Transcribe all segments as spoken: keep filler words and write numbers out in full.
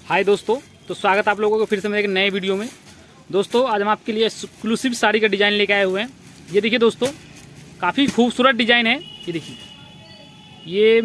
हाय दोस्तों, तो स्वागत आप लोगों को फिर से मेरे एक नए वीडियो में। दोस्तों आज हम आपके लिए एक्सक्लूसिव साड़ी का डिज़ाइन लेके आए हुए हैं। ये देखिए दोस्तों, काफ़ी खूबसूरत डिज़ाइन है। ये देखिए, ये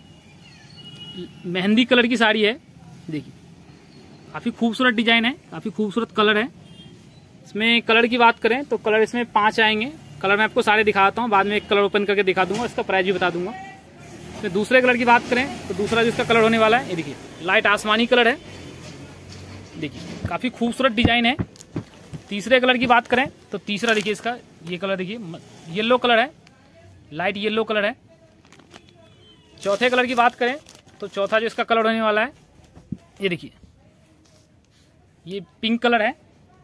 मेहंदी कलर की साड़ी है। देखिए काफ़ी खूबसूरत डिज़ाइन है, काफ़ी खूबसूरत कलर है। इसमें कलर की बात करें तो कलर इसमें पाँच आएंगे। कलर मैं आपको सारे दिखाता हूँ, बाद में एक कलर ओपन करके दिखा दूंगा, इसका प्राइस भी बता दूंगा। फिर दूसरे कलर की बात करें तो दूसरा जिसका कलर होने वाला है, ये देखिए लाइट आसमानी कलर है। देखिए काफ़ी खूबसूरत डिजाइन है। तीसरे कलर की बात करें तो तीसरा देखिए, इसका ये कलर देखिए येलो कलर है, लाइट येलो कलर है। चौथे कलर की बात करें तो चौथा जो इसका कलर होने वाला है, ये देखिए ये पिंक कलर है,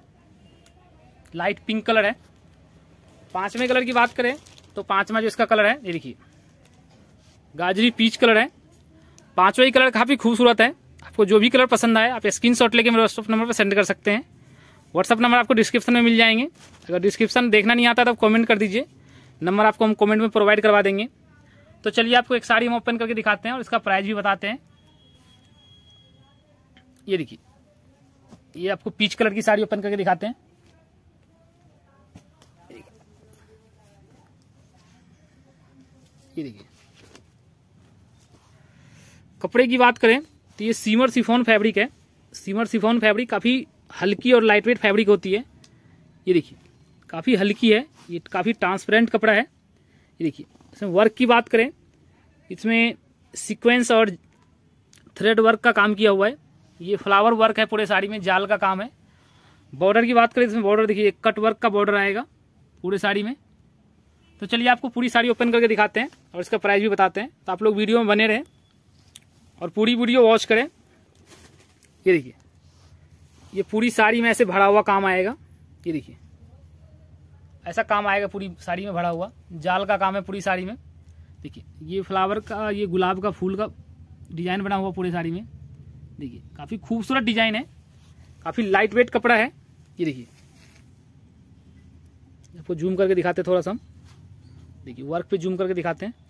लाइट पिंक कलर है। पांचवें कलर की बात करें तो पांचवा जो इसका कलर है, ये देखिए गाजरी पीच कलर है। पांचवा ही कलर काफ़ी खूबसूरत है। आपको जो भी कलर पसंद आए आप स्क्रीनशॉट लेके मेरे व्हाट्सअप नंबर पर सेंड कर सकते हैं। व्हाट्सअप नंबर आपको डिस्क्रिप्शन में मिल जाएंगे। अगर डिस्क्रिप्शन देखना नहीं आता तो कमेंट कर दीजिए, नंबर आपको हम कमेंट में प्रोवाइड करवा देंगे। तो चलिए आपको एक साड़ी हम ओपन करके दिखाते हैं और इसका प्राइस भी बताते हैं। ये देखिए, ये आपको पीच कलर की साड़ी ओपन करके दिखाते हैं। ये देखिए, कपड़े की बात करें तो ये सीमर शिफॉन फैब्रिक है। सीमर शिफॉन फैब्रिक काफ़ी हल्की और लाइट वेट फैब्रिक होती है। ये देखिए काफ़ी हल्की है, ये काफ़ी ट्रांसपेरेंट कपड़ा है। ये देखिए, इसमें वर्क की बात करें, इसमें सीक्वेंस और थ्रेड वर्क का काम किया हुआ है। ये फ्लावर वर्क है पूरे साड़ी में, जाल का काम है। बॉर्डर की बात करें, इसमें बॉर्डर देखिए कट वर्क का बॉर्डर आएगा पूरे साड़ी में। तो चलिए आपको पूरी साड़ी ओपन करके दिखाते हैं और इसका प्राइस भी बताते हैं। तो आप लोग वीडियो में बने रहें और पूरी वीडियो वॉच करें। ये देखिए, ये पूरी साड़ी में ऐसे भरा हुआ काम आएगा। ये देखिए ऐसा काम आएगा पूरी साड़ी में भरा हुआ, जाल का काम है पूरी साड़ी में। देखिए ये फ्लावर का, ये गुलाब का फूल का डिजाइन बना हुआ पूरी साड़ी में। देखिए काफ़ी खूबसूरत डिजाइन है, काफ़ी लाइट वेट कपड़ा है। ये देखिए आपको जूम करके दिखाते हैं थोड़ा सा हम। देखिए वर्क पे जूम करके दिखाते हैं।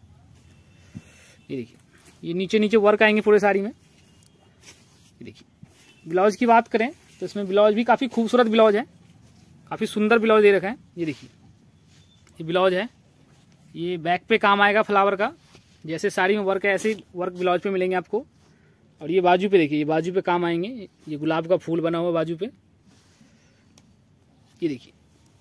ये देखिए, ये नीचे नीचे वर्क आएंगे पूरे साड़ी में। ये देखिए, ब्लाउज की बात करें तो इसमें ब्लाउज भी काफ़ी खूबसूरत ब्लाउज है, काफ़ी सुंदर ब्लाउज दे रखा है। ये देखिए ये ब्लाउज है, ये बैक पे काम आएगा फ्लावर का। जैसे साड़ी में वर्क है ऐसे ही वर्क ब्लाउज पे मिलेंगे आपको। और ये बाजू पे देखिए, ये बाजू पे काम आएंगे, ये गुलाब का फूल बना हुआ बाजू पे। ये देखिए,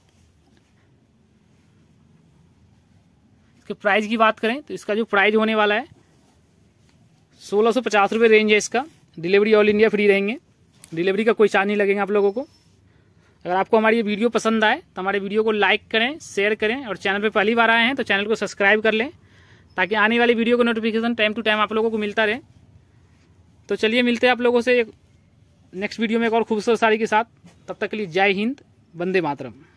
इसके प्राइस की बात करें तो इसका जो प्राइस होने वाला है सोलह सौ पचास रुपये रेंज है इसका। डिलीवरी ऑल इंडिया फ्री रहेंगे, डिलीवरी का कोई चार्ज नहीं लगेगा आप लोगों को। अगर आपको हमारी ये वीडियो पसंद आए तो हमारे वीडियो को लाइक करें, शेयर करें, और चैनल पे पहली बार आए हैं तो चैनल को सब्सक्राइब कर लें ताकि आने वाली वीडियो को नोटिफिकेशन टाइम टू टाइम आप लोगों को मिलता रहे। तो चलिए मिलते हैं आप लोगों से नेक्स्ट वीडियो में एक और खूबसूरत साड़ी के साथ। तब तक के लिए जय हिंद, वंदे मातरम।